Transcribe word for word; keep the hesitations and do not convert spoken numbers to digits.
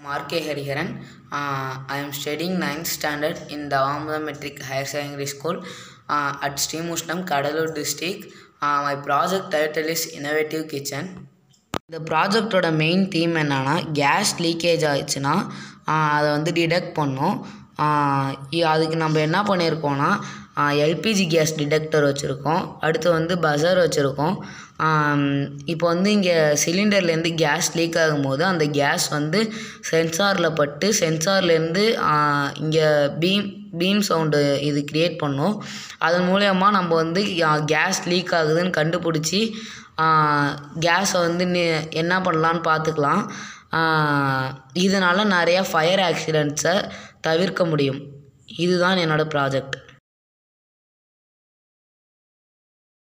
R K Hariharan. Uh, I am studying ninth standard in the Avamudha Metric Higher Secondary School uh, at Srimushnam, Kadalur district. Uh, my project title is Innovative Kitchen. இந்த ப்ராஜெக்டோட main theme என்னன்னா gas leakage ஆயிடுச்சுன்னா அதை வந்து detect பண்ணோம். அதுக்கு நம்ம என்ன பண்ணியிருக்கோன்னா எல்பிஜி கேஸ் டிடெக்டர் வச்சுருக்கோம், அடுத்து வந்து பஸர் வச்சுருக்கோம். இப்போ வந்து இங்கே சிலிண்டர்லேருந்து கேஸ் லீக் ஆகும்போது அந்த கேஸ் வந்து சென்சாரில் பட்டு சென்சார்லேருந்து இங்கே பீம் பீம் சவுண்டு இது க்ரியேட் பண்ணோம். அதன் மூலயமா நம்ம வந்து கேஸ் லீக் ஆகுதுன்னு கண்டுபிடிச்சி கேஸை வந்து என்ன பண்ணலான்னு பார்த்துக்கலாம். இதனால் நிறையா ஃபயர் ஆக்சிடெண்ட்ஸை தவிர்க்க முடியும். இதுதான் என்னோடய ப்ராஜெக்ட்.